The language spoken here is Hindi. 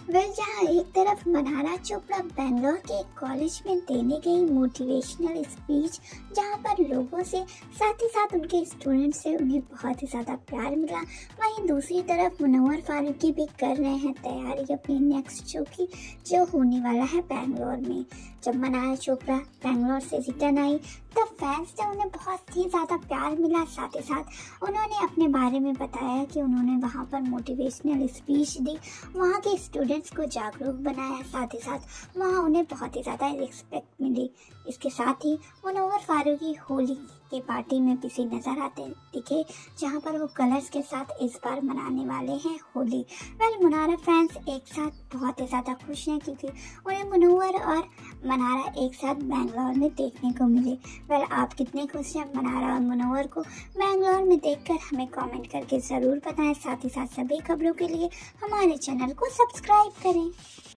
जहाँ एक तरफ मनारा चोपड़ा बेंगलोर के एक कॉलेज में देने गई मोटिवेशनल स्पीच, जहाँ पर लोगों से साथ ही साथ उनके स्टूडेंट से उन्हें बहुत ही ज़्यादा प्यार मिला, वहीं दूसरी तरफ मुनव्वर फारूकी भी कर रहे हैं तैयारी अपनी नेक्स्ट शो की, जो होने वाला है बेंगलोर में। जब मनारा चोपड़ा बेंगलोर से रिटर्न आई तब फैंस से उन्हें बहुत ही ज़्यादा प्यार मिला। साथ ही साथ उन्होंने अपने बारे में बताया कि उन्होंने वहाँ पर मोटिवेशनल स्पीच दी, वहाँ के स्टूडेंट्स को जागरूक बनाया, साथ ही साथ वहाँ उन्हें बहुत ही ज़्यादा रिस्पेक्ट मिली। इसके साथ ही मुनव्वर फारूकी होली के पार्टी में बिजी नज़र आते दिखे, जहाँ पर वो कलर्स के साथ इस बार मनाने वाले हैं होली। मुनारा फैंस एक साथ बहुत ही ज़्यादा खुश हैं क्योंकि उन्हें मुनव्वर और मनारा एक साथ बेंगलोर में देखने को मिले। आप कितने खुश हैं मनारा और मुनव्वर को बेंगलोर में देखकर हमें कमेंट करके ज़रूर बताएं। साथ ही साथ सभी खबरों के लिए हमारे चैनल को सब्सक्राइब करें।